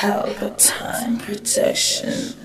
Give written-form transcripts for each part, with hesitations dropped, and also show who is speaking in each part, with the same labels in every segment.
Speaker 1: Pelpa time protection.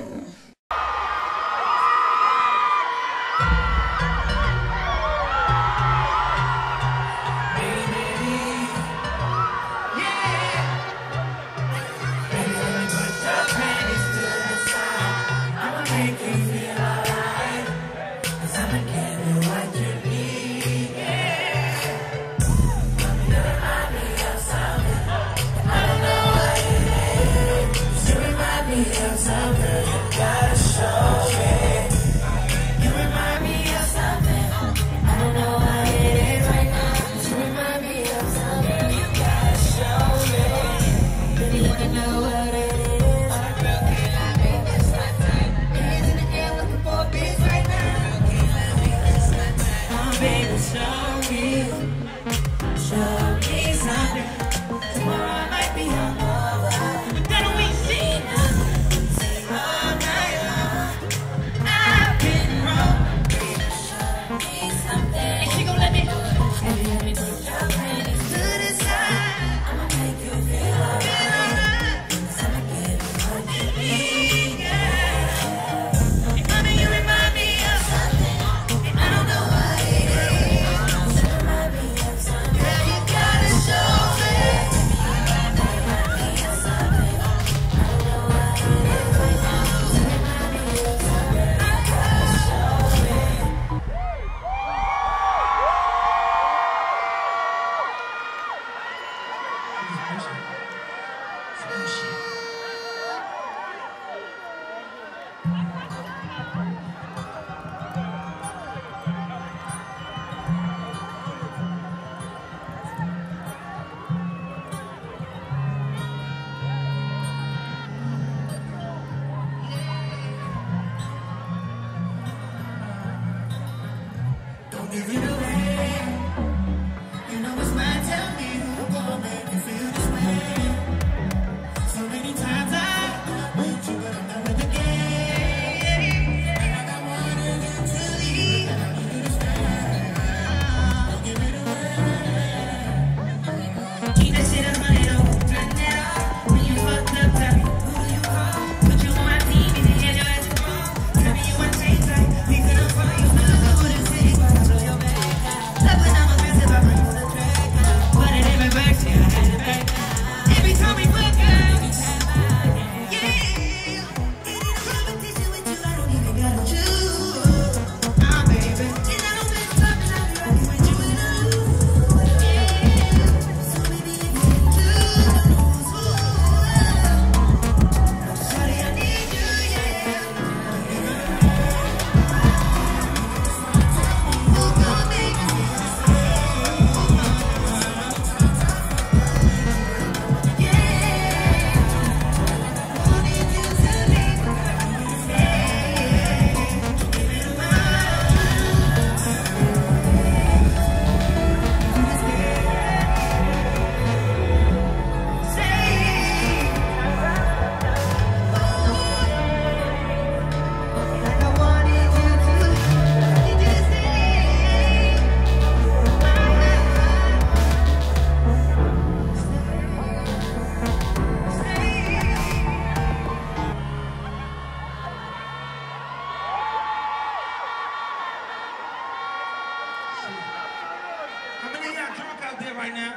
Speaker 2: Right now,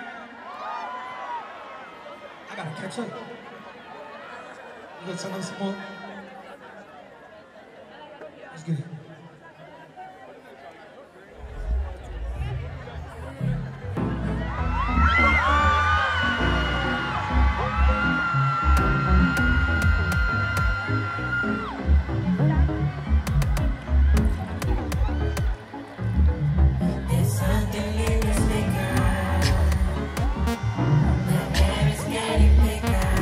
Speaker 2: I gotta catch up. You gonna tell us some more? Let's get it.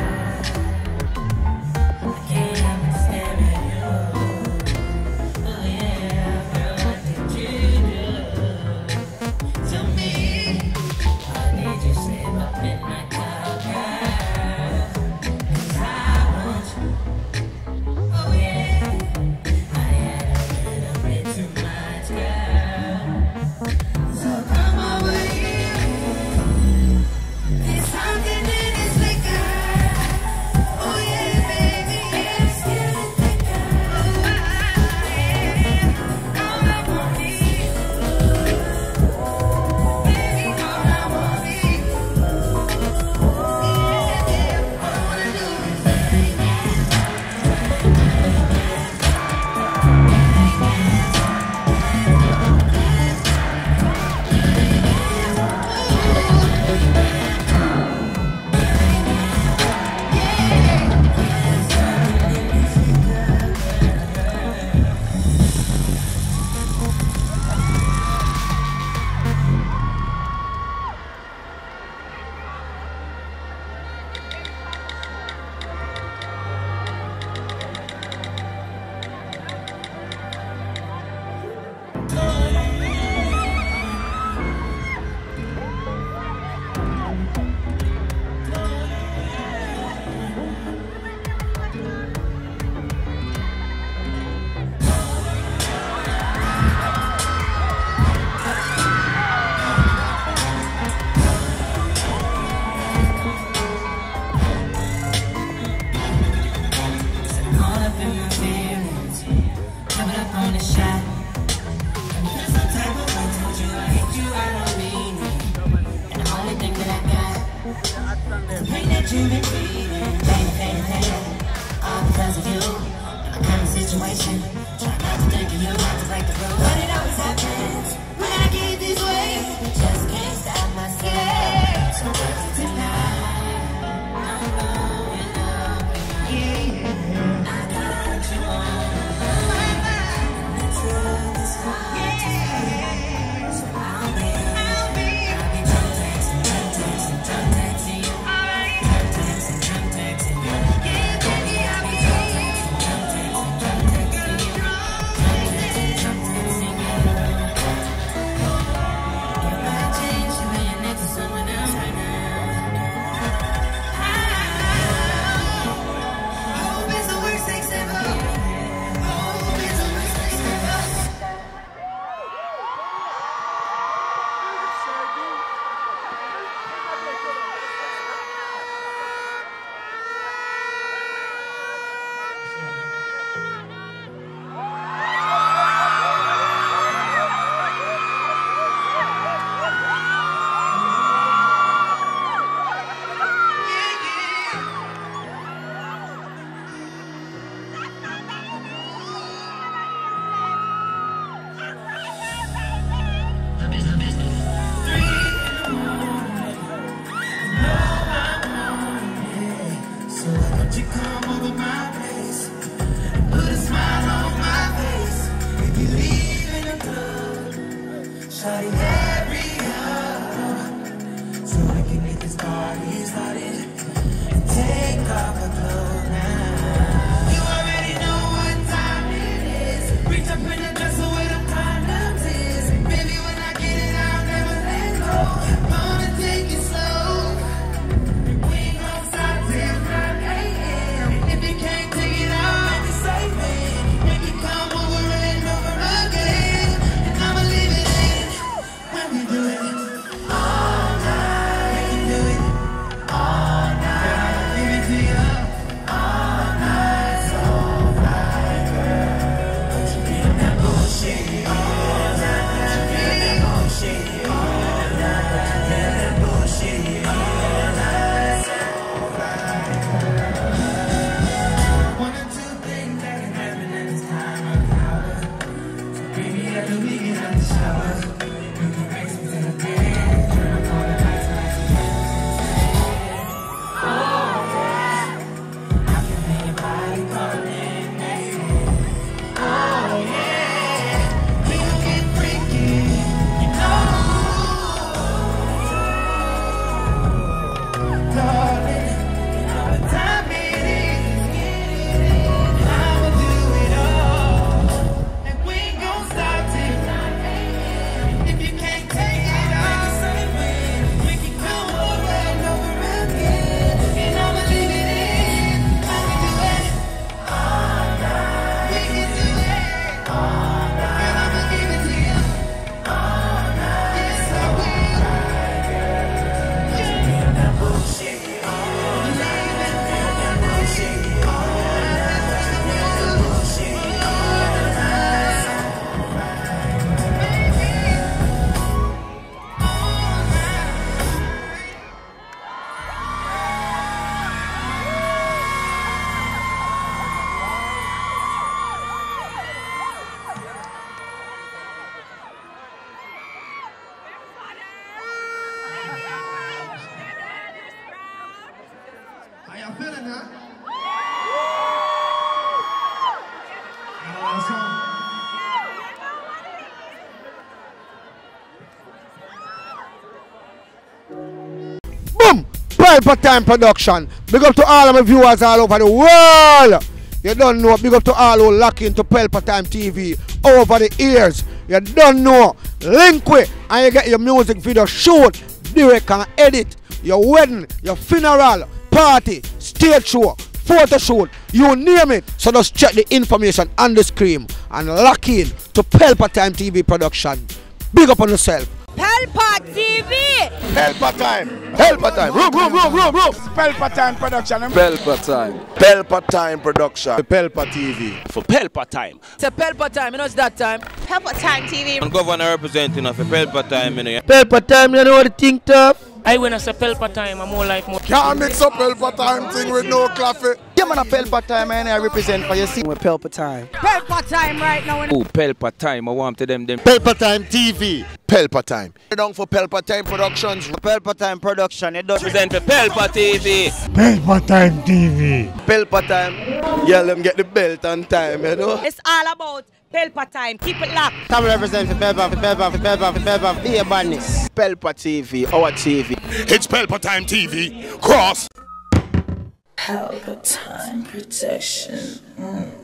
Speaker 3: Oh, yeah. you've been feeling, pain, all because of you. My kind of situation, try not to think of you, not to break the rules. But it always happens when I get this way. Just can't stop myself. So what's it tonight?
Speaker 4: Pelpa Time production. Big up to all of my viewers all over the world. You don't know. Big up to all who lock into Pelpa Time TV over the years. You don't know. Link with and you get your music video shoot, direct and edit. Your wedding, your funeral, party, stage show, photo shoot, you name it. So just check the information on the screen and lock in to Pelpa Time TV production. Big up on yourself.
Speaker 5: Pelpa TV!
Speaker 4: Pelpa Time! Pelpa Time! Room!
Speaker 6: Pelpa Time production.
Speaker 7: Pelpa Time.
Speaker 4: Pelpa Time production.
Speaker 7: Pelpa TV.
Speaker 8: For Pelpa Time.
Speaker 5: It's a Pelpa Time, you know it's that time.
Speaker 9: Pelpa Time TV.
Speaker 8: I'm governor representing of Pelpa Time, you know.
Speaker 4: Pelpa Time, you know what the thing tough?
Speaker 8: I when I say Pelpa time, I'm more like more.
Speaker 6: Can't mix up Pelpa time thing with no coffee.
Speaker 9: Yeah, man, a Pelpa time, and I represent for your scene with Pelpa time.
Speaker 5: Pelpa time right now.
Speaker 10: Oh, Pelpa time, I want to them.
Speaker 4: Pelpa Time TV.
Speaker 7: Pelpa time.
Speaker 9: Down for Pelpa Time Productions. Pelpa Time Production, it does
Speaker 10: Present for Pelpa TV.
Speaker 2: Pelpa Time TV.
Speaker 9: Pelpa Time. Yeah, let them get the belt on time, you know.
Speaker 5: It's all about Pelpa time. Keep it locked.
Speaker 9: Time represent for Pelpa, be a badness. Pelpa TV, our TV.
Speaker 7: It's Pelpa time TV. Cross.
Speaker 1: Pelpa time protection.